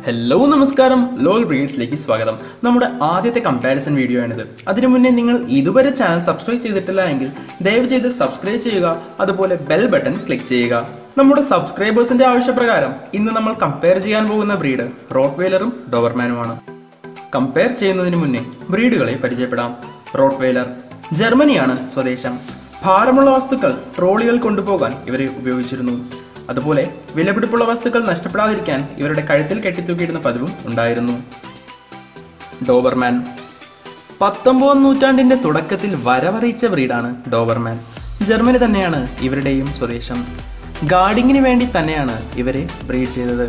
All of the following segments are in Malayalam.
ഹലോ നമസ്കാരം, ലോൽ ബ്രീഡ്സിലേക്ക് സ്വാഗതം. നമ്മുടെ ആദ്യത്തെ കമ്പാരിസൺ വീഡിയോ ആണിത്. അതിനു മുന്നേ നിങ്ങൾ ഇതുവരെ ചാനൽ സബ്സ്ക്രൈബ് ചെയ്തിട്ടില്ല എങ്കിൽ ദയവ് ചെയ്ത് സബ്സ്ക്രൈബ് ചെയ്യുക, അതുപോലെ ബെൽ ബട്ടൺ ക്ലിക്ക് ചെയ്യുക. നമ്മുടെ സബ്സ്ക്രൈബേഴ്സിന്റെ ആവശ്യപ്രകാരം ഇന്ന് നമ്മൾ കമ്പയർ ചെയ്യാൻ പോകുന്ന ബ്രീഡ് റോട്ട്വെയിലറും ഡോബർമാനുമാണ്. കമ്പയർ ചെയ്യുന്നതിന് മുന്നേ ബ്രീഡുകളെ പരിചയപ്പെടാം. റോട്ട്വെയിലർ ജർമ്മനിയാണ് സ്വദേശം. ഭാരമുള്ള വസ്തുക്കൾ ട്രോളികൾ കൊണ്ടുപോകാൻ ഇവരെ ഉപയോഗിച്ചിരുന്നു. അതുപോലെ വിലപിടിപ്പുള്ള വസ്തുക്കൾ നഷ്ടപ്പെടാതിരിക്കാൻ ഇവരുടെ കഴുത്തിൽ കെട്ടിത്തൂക്കിയിടുന്ന പതിവും ഉണ്ടായിരുന്നു. ഡോബർമാൻ 19-ാം നൂറ്റാണ്ടിന്റെ തുടക്കത്തിൽ വരവറിയിച്ച ബ്രീഡാണ് ഡോബർമാൻ. ജർമ്മനി തന്നെയാണ് ഇവരുടെയും സ്വദേശം. ഗാർഡിങ്ങിന് വേണ്ടി തന്നെയാണ് ഇവരെ ബ്രീഡ് ചെയ്തത്.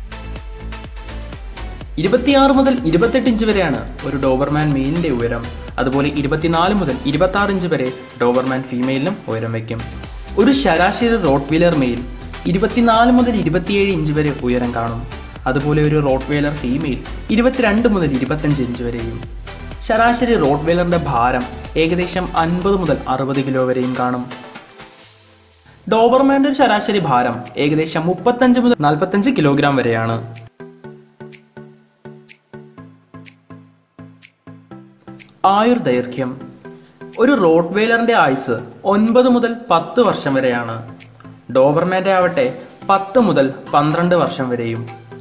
26 മുതൽ 28 ഇഞ്ച് വരെയാണ് ഒരു ഡോബർമാൻ മെയിലിന്റെ ഉയരം. അതുപോലെ 24 മുതൽ 26 ഇഞ്ച് വരെ ഡോബർമാൻ ഫീമെയിലിനും ഉയരം വയ്ക്കും. ഒരു ശരാശരി റോട്ട്വെയിലർ മെയിൽ 24 മുതൽ 27 ഇഞ്ച് വരെ ഉയരം കാണും. അതുപോലെ ഒരു റോട്ട്വെയിലർ ഫീമെയിൽ 22 മുതൽ 25 ഇഞ്ച് വരെയും. ശരാശരി റോട്ട്വെയിലറിന്റെ ഭാരം ഏകദേശം 50 മുതൽ 60 കിലോ വരെയും കാണും. ഡോബർമാന്റെ ഒരു ശരാശരി ഭാരം ഏകദേശം 35 മുതൽ 45 കിലോഗ്രാം വരെയാണ്. ആയുർദൈർഘ്യം ഒരു റോട്ട്വെയിലറിന്റെ ആയുസ് 9 മുതൽ 10 വർഷം വരെയാണ്. ഡോബർമാന്റെ ആവട്ടെ 10 മുതൽ 12 വർഷം വരെയും.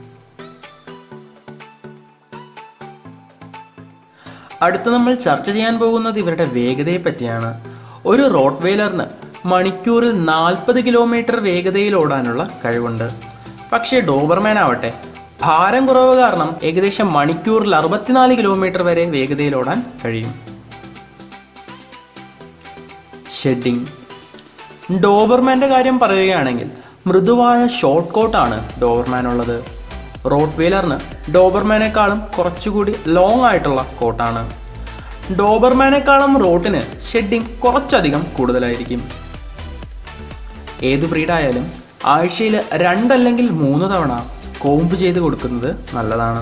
അടുത്ത് നമ്മൾ ചർച്ച ചെയ്യാൻ പോകുന്നത് ഇവരുടെ വേഗതയെ പറ്റിയാണ്. ഒരു റോട്ട്വെയിലറിന് മണിക്കൂറിൽ 40 കിലോമീറ്റർ വേഗതയിൽ ഓടാനുള്ള കഴിവുണ്ട്. പക്ഷേ ഡോബർമാൻ ആവട്ടെ ഭാരം കുറവ് കാരണം ഏകദേശം മണിക്കൂറിൽ 64 കിലോമീറ്റർ വരെ വേഗതയിൽ ഓടാൻ കഴിയും. ഷെഡിങ് ഡോബർമാന്റെ കാര്യം പറയുകയാണെങ്കിൽ മൃദുവായ ഷോർട്ട് കോട്ടാണ് ഡോബർമാനുള്ളത്. റോട്ട്വെയിലറിന് ഡോബർമാനേക്കാളും കുറച്ചുകൂടി ലോങ് ആയിട്ടുള്ള കോട്ടാണ്. ഡോബർമാനേക്കാളും റോട്ടിന് ഷെഡിങ് കുറച്ചധികം കൂടുതലായിരിക്കും. ഏതു ബ്രീഡായാലും ആഴ്ചയിൽ 2 അല്ലെങ്കിൽ 3 തവണ കോംബ് ചെയ്ത് കൊടുക്കുന്നത് നല്ലതാണ്.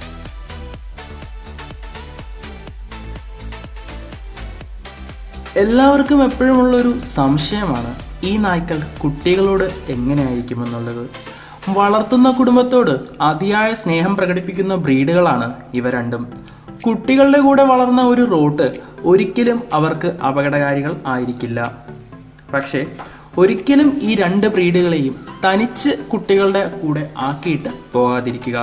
എല്ലാവർക്കും എപ്പോഴുമുള്ളൊരു സംശയമാണ് ഈ നായ്ക്കൾ കുട്ടികളോട് എങ്ങനെയായിരിക്കുമെന്നുള്ളത്. വളർത്തുന്ന കുടുംബത്തോട് അതിയായ സ്നേഹം പ്രകടിപ്പിക്കുന്ന ബ്രീഡുകളാണ് ഇവ രണ്ടും. കുട്ടികളുടെ കൂടെ വളർന്ന ഒരു റോട്ട് ഒരിക്കലും അവർക്ക് അപകടകാരികൾ ആയിരിക്കില്ല. പക്ഷേ ഒരിക്കലും ഈ 2 ബ്രീഡുകളെയും തനിച്ച് കുട്ടികളുടെ കൂടെ ആക്കിയിട്ട് പോകാതിരിക്കുക.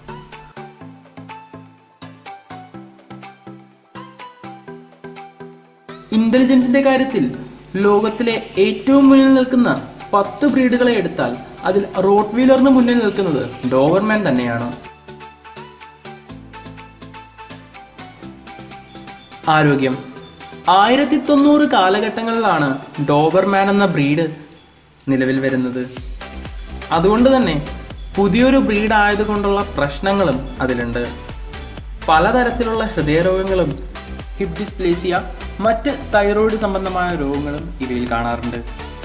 ഇന്റലിജൻസിന്റെ കാര്യത്തിൽ ലോകത്തിലെ ഏറ്റവും മുന്നിൽ നിൽക്കുന്ന 10 ബ്രീഡുകളെ എടുത്താൽ അതിൽ റോട്ട്വെയിലറിന് മുന്നിൽ നിൽക്കുന്നത് ഡോബർമാൻ തന്നെയാണ്. ആരോഗ്യം 1900 കാലഘട്ടങ്ങളിലാണ് ഡോബർമാൻ എന്ന ബ്രീഡ് നിലവിൽ വരുന്നത്. അതുകൊണ്ട് തന്നെ പുതിയൊരു ബ്രീഡ് ആയതുകൊണ്ടുള്ള പ്രശ്നങ്ങളും അതിലുണ്ട്. പലതരത്തിലുള്ള ഹൃദയരോഗങ്ങളും ഹിപ്പ് ഡിസ്പ്ലേസിയ, മറ്റ് തൈറോയിഡ് സംബന്ധമായ രോഗങ്ങളും ഇവയിൽ കാണാറുണ്ട്.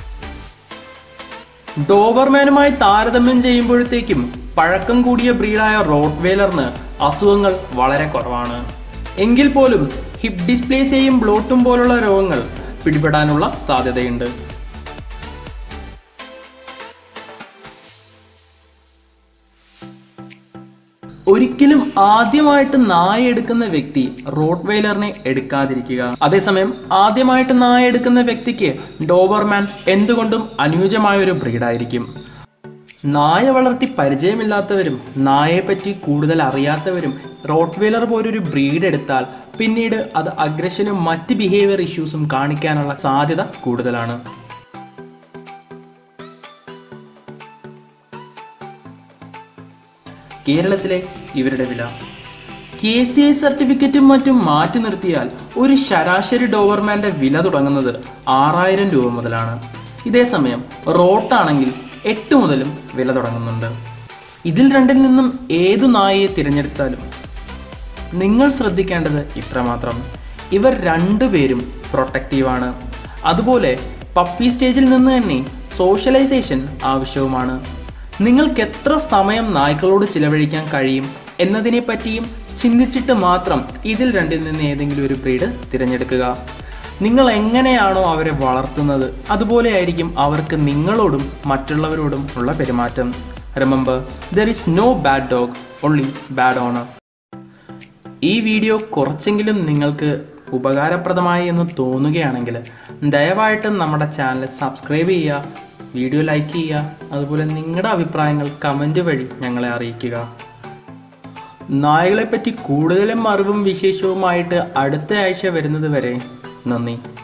ഡോബർമാനുമായി താരതമ്യം ചെയ്യുമ്പോഴത്തേക്കും പഴക്കം കൂടിയ ബ്രീഡായ റോട്ട്വെയിലറിന് അസുഖങ്ങൾ വളരെ കുറവാണ്. എങ്കിൽ പോലും ഹിപ്പ് ഡിസ്പ്ലേസിയയും ബ്ലോട്ടും പോലുള്ള രോഗങ്ങൾ പിടിപെടാനുള്ള സാധ്യതയുണ്ട്. ഒരിക്കലും ആദ്യമായിട്ട് നായ എടുക്കുന്ന വ്യക്തി റോട്ട്വെയിലറിനെ എടുക്കാതിരിക്കുക. അതേസമയം ആദ്യമായിട്ട് നായ എടുക്കുന്ന വ്യക്തിക്ക് ഡോബർമാൻ എന്തുകൊണ്ടും അനുയോജ്യമായ ഒരു ബ്രീഡായിരിക്കും. നായ വളർത്തി പരിചയമില്ലാത്തവരും നായയെപ്പറ്റി കൂടുതൽ അറിയാത്തവരും റോട്ട്വെയിലർ പോലൊരു ബ്രീഡ് എടുത്താൽ പിന്നീട് അത് അഗ്രഷനും മറ്റ് ബിഹേവിയർ ഇഷ്യൂസും കാണിക്കാനുള്ള സാധ്യത കൂടുതലാണ്. കേരളത്തിലെ ഇവരുടെ വില KCI സർട്ടിഫിക്കറ്റും മറ്റും മാറ്റി നിർത്തിയാൽ ഒരു ശരാശരി ഡോബർമാന്റെ വില തുടങ്ങുന്നത് 6000 രൂപ മുതലാണ്. ഇതേസമയം റോട്ടാണെങ്കിൽ 8 മുതലും വില തുടങ്ങുന്നുണ്ട്. ഇതിൽ രണ്ടിൽ നിന്നും ഏതു നായയെ തിരഞ്ഞെടുത്താലും നിങ്ങൾ ശ്രദ്ധിക്കേണ്ടത് ഇത്രമാത്രം: ഇവർ 2 പേരും പ്രൊട്ടക്റ്റീവാണ്. അതുപോലെ പപ്പി സ്റ്റേജിൽ നിന്ന് തന്നെ സോഷ്യലൈസേഷൻ ആവശ്യവുമാണ്. നിങ്ങൾക്ക് എത്ര സമയം നായ്ക്കളോട് ചിലവഴിക്കാൻ കഴിയും എന്നതിനെ പറ്റിയും ചിന്തിച്ചിട്ട് മാത്രം ഇതിൽ രണ്ടിൽ നിന്ന് ഏതെങ്കിലും ഒരു ബ്രീഡ് തിരഞ്ഞെടുക്കുക. നിങ്ങൾ എങ്ങനെയാണോ അവരെ വളർത്തുന്നത് അതുപോലെയായിരിക്കും അവർക്ക് നിങ്ങളോടും മറ്റുള്ളവരോടും ഉള്ള പെരുമാറ്റം. Remember, there is no bad dog, only bad owner. ഈ വീഡിയോ കുറച്ചെങ്കിലും നിങ്ങൾക്ക് ഉപകാരപ്രദമായി എന്ന് തോന്നുകയാണെങ്കിൽ ദയവായിട്ട് നമ്മുടെ ചാനൽ സബ്സ്ക്രൈബ് ചെയ്യുക, വീഡിയോ ലൈക്ക് ചെയ്യുക, അതുപോലെ നിങ്ങളുടെ അഭിപ്രായങ്ങൾ കമൻറ്റ് വഴി ഞങ്ങളെ അറിയിക്കുക. നായകളെപ്പറ്റി കൂടുതലും അറിവും വിശേഷവുമായിട്ട് അടുത്ത ആഴ്ച വരുന്നത് വരെ നന്ദി.